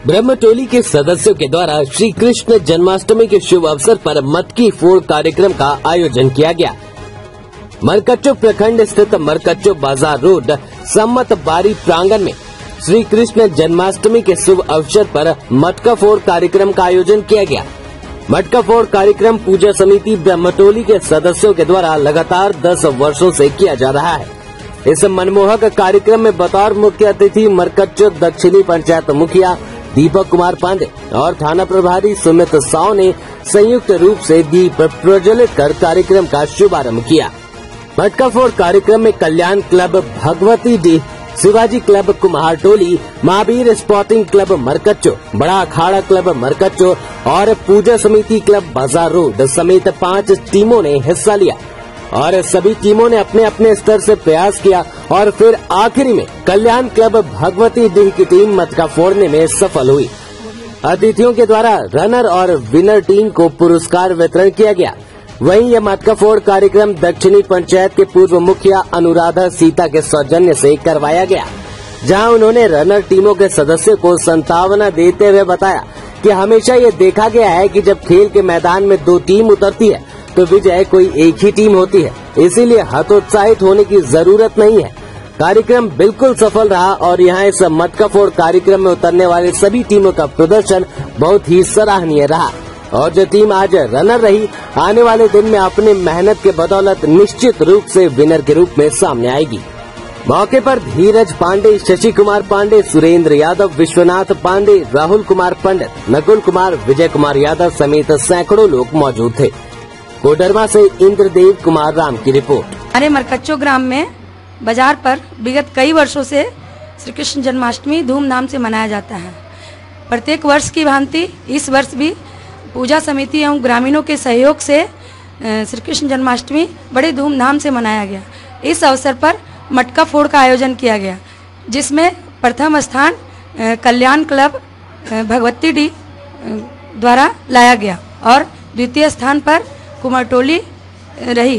ब्रह्मटोली के सदस्यों के द्वारा श्री कृष्ण जन्माष्टमी के शुभ अवसर पर मटकी फोड़ कार्यक्रम का आयोजन किया गया। मरकच्चो प्रखंड स्थित मरकच्चो बाजार रोड सम्मत बारी प्रांगण में श्री कृष्ण जन्माष्टमी के शुभ अवसर पर मटका फोड़ कार्यक्रम का आयोजन किया गया। मटका फोड़ कार्यक्रम पूजा समिति ब्रह्मटोली के सदस्यों के द्वारा लगातार 10 वर्षों से किया जा रहा है। इस मनमोहक कार्यक्रम में बतौर मुख्य अतिथि मरकच्चो दक्षिणी पंचायत मुखिया दीपक कुमार पांडे और थाना प्रभारी सुमित साव ने संयुक्त रूप से दीप प्रज्वलित कर कार्यक्रम का शुभारंभ किया। मटका फोड़ कार्यक्रम में कल्याण क्लब भगवती डी, Shivaji club Kumhartoli, Mahavir sporting club Markacho, Bada Akhara club Markacho और पूजा समिति क्लब बाजार रोड समेत 5 टीमों ने हिस्सा लिया और सभी टीमों ने अपने अपने स्तर से प्रयास किया और फिर आखिरी में कल्याण क्लब भगवती डीह की टीम मटका फोड़ने में सफल हुई। अतिथियों के द्वारा रनर और विनर टीम को पुरस्कार वितरण किया गया। वहीं यह मटका फोड़ कार्यक्रम दक्षिणी पंचायत के पूर्व मुखिया अनुराधा सीता के सौजन्य से करवाया गया, जहां उन्होंने रनर टीमों के सदस्यों को सांत्वना देते हुए बताया कि हमेशा ये देखा गया है कि जब खेल के मैदान में 2 टीम उतरती है तो विजय कोई एक ही टीम होती है, इसीलिए हतोत्साहित होने की जरूरत नहीं है। कार्यक्रम बिल्कुल सफल रहा और यहाँ इस मटका फोड़ कार्यक्रम में उतरने वाले सभी टीमों का प्रदर्शन बहुत ही सराहनीय रहा और जो टीम आज रनर रही आने वाले दिन में अपने मेहनत के बदौलत निश्चित रूप से विनर के रूप में सामने आएगी। मौके पर धीरज पांडे, शशि कुमार पांडे, सुरेंद्र यादव, विश्वनाथ पांडे, राहुल कुमार पंडित, नकुल कुमार, विजय कुमार यादव समेत सैकड़ों लोग मौजूद थे। कोडरमा से इंद्रदेव कुमार राम की रिपोर्ट। हमारे मरकच्चो ग्राम में बाजार पर विगत कई वर्षों से श्री कृष्ण जन्माष्टमी धूमधाम से मनाया जाता है। प्रत्येक वर्ष की भांति इस वर्ष भी पूजा समिति एवं ग्रामीणों के सहयोग से श्री कृष्ण जन्माष्टमी बड़े धूमधाम से मनाया गया। इस अवसर पर मटका फोड़ का आयोजन किया गया, जिसमें प्रथम स्थान कल्याण क्लब भगवती डी द्वारा लाया गया और द्वितीय स्थान पर कुम्हारटोली रही।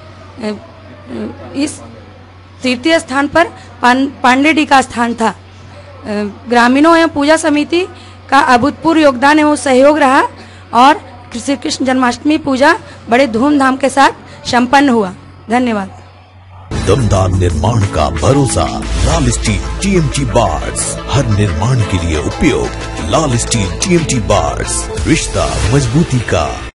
इस तृतीय स्थान पर पांडे डी का स्थान था। ग्रामीणों एवं पूजा समिति का अभूतपूर्व योगदान एवं सहयोग रहा और श्री कृष्ण जन्माष्टमी पूजा बड़े धूमधाम के साथ संपन्न हुआ। धन्यवाद। दमदार निर्माण का भरोसा लाल स्टील TMT बार्स, हर निर्माण के लिए उपयोग लाल स्टील TMT बार्स, रिश्ता मजबूती का।